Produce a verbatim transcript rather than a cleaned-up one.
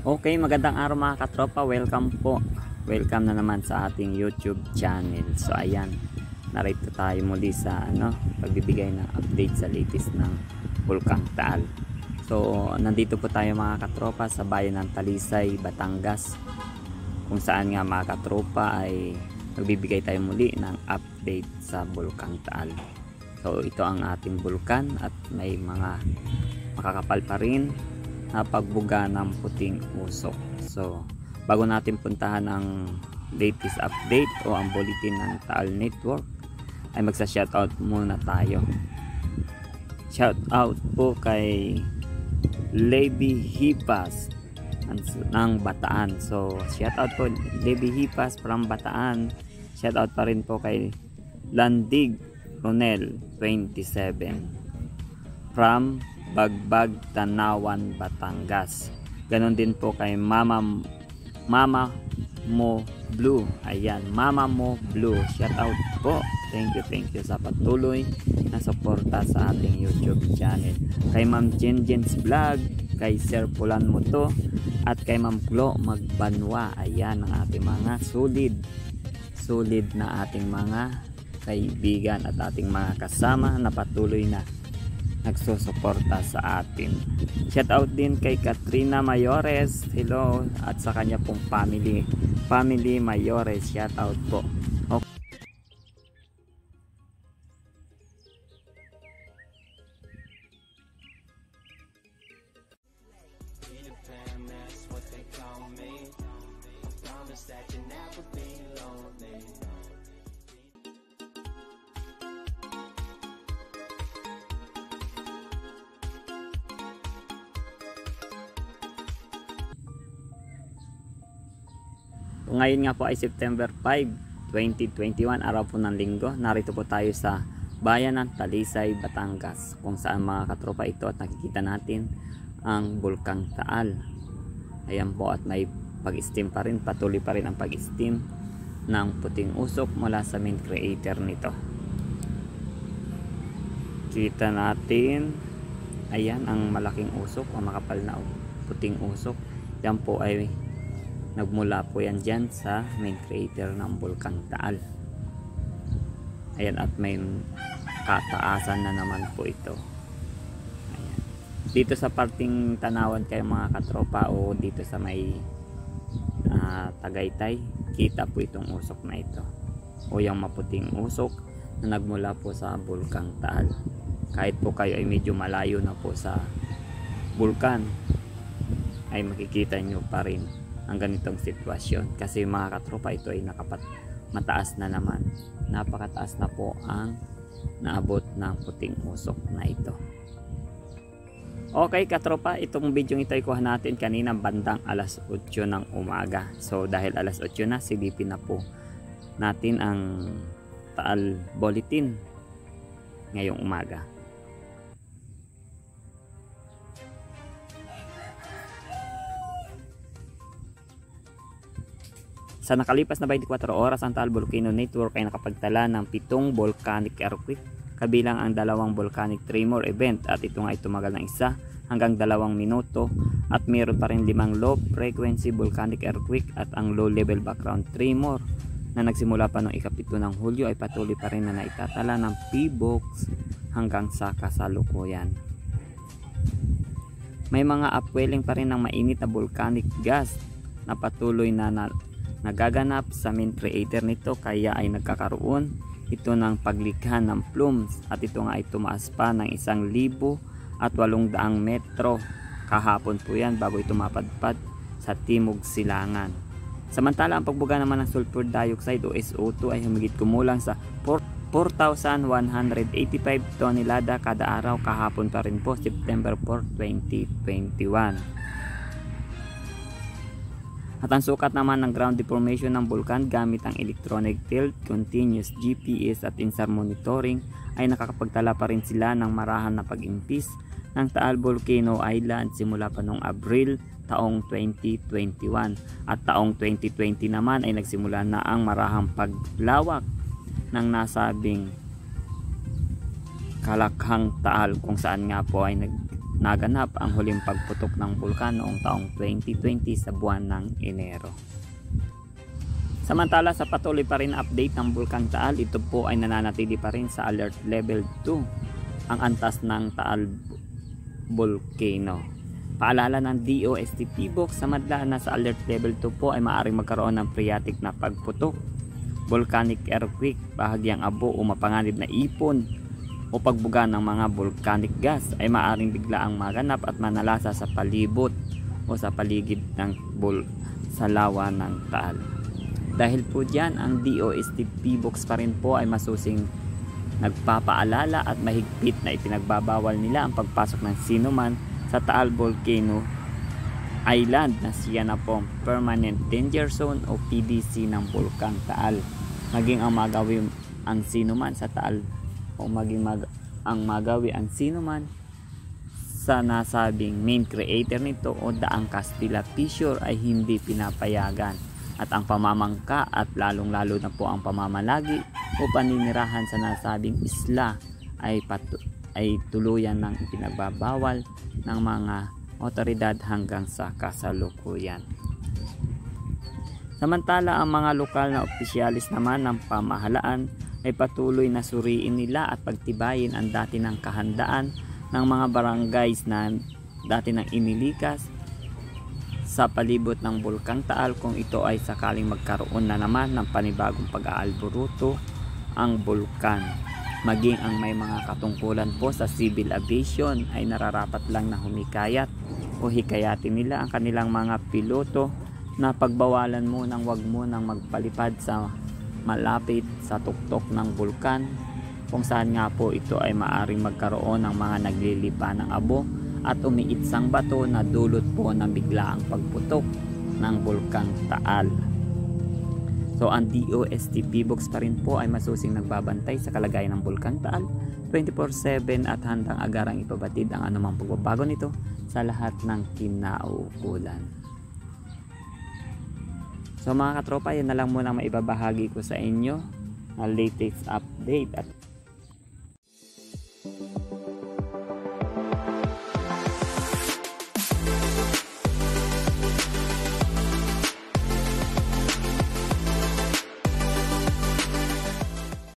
Okay, magandang araw mga katropa. Welcome po. Welcome na naman sa ating YouTube channel. So ayan, narito tayo muli sa ano, pagbibigay ng update sa latest ng Bulkang Taal. So nandito po tayo mga katropa sa bayan ng Talisay, Batangas, kung saan nga mga katropa ay magbibigay tayo muli ng update sa Bulkang Taal. So ito ang ating bulkan at may mga makakapal pa rin na pagbuga ng puting usok. So bago natin puntahan ang latest update o ang bulletin ng Taal Network, ay magsa shoutout muna tayo. Shoutout po kay Lady Hipas ng Bataan. So shoutout po Lady Hipas from Bataan. Shoutout pa rin po kay Landig Ronel twenty-seven from Bagbag, Tanawan, Batangas. Ganon din po kay Mama Mama Mo Blue. Ayan, Mama Mo Blue. Shout out po. Thank you, thank you sa patuloy na suporta sa ating YouTube channel. Kay Ma'am Jen Jen's Vlog, kay Sir Pulan Moto, at kay Ma'am Glo Magbanwa. Ayan ang ating mga solid solid na ating mga kaibigan at ating mga kasama na patuloy na nagsusuporta sa atin. Shout out din kay Katrina Mayores, hello, at sa kanya pong family family Mayores, shout out po. Okay. Ngayon nga po ay September five, twenty twenty-one, araw po ng linggo. Narito po tayo sa bayan ng Talisay, Batangas, kung saan mga katropa ito at nakikita natin ang Bulkang Taal. Ayan po, at may pag-steam pa rin, patuloy pa rin ang pag-steam ng puting usok mula sa main creator nito. Kita natin, ayan ang malaking usok, ang makapal na puting usok. Yan po ay nagmula po yan dyan sa main crater ng Bulkang Taal. Ayan, at may kataasan na naman po ito. Ayan. Dito sa parting Tanawan kayo mga katropa, o dito sa may uh, Tagaytay, kita po itong usok na ito, o yung maputing usok na nagmula po sa Bulkang Taal. Kahit po kayo ay medyo malayo na po sa bulkan, ay makikita nyo pa rin ang ganitong sitwasyon, kasi mga katropa ito ay nakapat mataas na naman, napakataas na po ang naabot ng puting usok na ito. Okay katropa, itong video ito ay kuha natin kanina bandang alas otso ng umaga. So dahil alas otso na, silipin na po natin ang Taal Bulletin ngayong umaga. Sa nakalipas na twenty-four oras, ang Taal Volcano Network ay nakapagtala ng pitong volcanic earthquake, kabilang ang dalawang volcanic tremor event, at ito nga ay tumagal ng isa hanggang dalawang minuto, at meron pa rin limang low frequency volcanic earthquake at ang low level background tremor na nagsimula pa noong ikapito ng Hulyo ay patuloy pa rin na naitatala ng P B O X hanggang sa kasalukuyan. May mga upwelling pa rin ng mainit na volcanic gas na patuloy na, na nagaganap sa main creator nito, kaya ay nagkakaroon ito ng paglikha ng plumes, at ito nga ay tumaas pa ng isang libo at walong daang metro kahapon po yan, bago ito mapadpad sa Timog Silangan. Samantala ang pagbuga naman ng sulfur dioxide o S O two ay humigit kumulang sa four thousand one hundred eighty-five tonelada kada araw kahapon pa rin po, September fourth, twenty twenty-one. At ang sukat naman ng ground deformation ng bulkan gamit ang electronic tilt, continuous G P S at I N S A R monitoring ay nakakapagtala pa rin sila ng marahan na pag-impis ng Taal Volcano Island simula pa noong Abril taong twenty twenty-one, at taong twenty twenty naman ay nagsimula na ang marahang paglawak ng nasabing Kalakhang Taal, kung saan nga po ay nag naganap ang huling pagputok ng bulkan noong taong twenty twenty sa buwan ng Enero. Samantala, sa patuloy pa rin update ng Bulkang Taal, ito po ay nananatili pa rin sa Alert Level two ang antas ng Taal Volcano. Paalala ng D O S T P B O C sa madla na sa Alert Level two po ay maaaring magkaroon ng phreatic na pagputok, volcanic earthquake, bahagyang abo o mapanganib na ipon o pagbuga ng mga volcanic gas ay maaaring biglaang maganap at manalasa sa palibot o sa paligid ng bul sa lawa ng Taal. Dahil po dyan, ang D O S T P B O C pa rin po ay masusing nagpapaalala at mahigpit na ipinagbabawal nila ang pagpasok ng sinuman sa Taal Volcano Island na siya na po Permanent Danger Zone o P D C ng Bulkang Taal. Maging ang magawi ang sinuman sa Taal o maging mag ang magawi ang sinuman sa nasabing main creator nito o daang Castilla Fissure ay hindi pinapayagan. At ang pamamangka at lalong lalo na po ang pamamalagi o paninirahan sa nasabing isla ay, patu ay tuluyan ng ipinagbabawal ng mga otoridad hanggang sa kasalukuyan. Samantala, ang mga lokal na opisyalis naman ng pamahalaan ay patuloy na suriin nila at pagtibayin ang dati ng kahandaan ng mga barangays na dati nang inilikas sa palibot ng Bulkang Taal kung ito ay sakaling magkaroon na naman ng panibagong pag-aalboruto ang bulkan. Maging ang may mga katungkulan po sa civil aviation ay nararapat lang na humikayat o hikayatin nila ang kanilang mga piloto na pagbawalan mo nang wag mo nang magpalipad sa malapit sa tuktok ng bulkan kung saan nga po ito ay maaring magkaroon ng mga naglilipa ng abo at umiitsang bato na dulot po ng biglaang pagputok ng Bulkang Taal. So ang D O S T P B O C pa rin po ay masusing nagbabantay sa kalagayan ng Bulkang Taal twenty-four seven at handang agarang ipabatid ang anumang pagbabago nito sa lahat ng kinaukulan. So mga katropa, yan na lang muna maibabahagi ko sa inyo na latest update at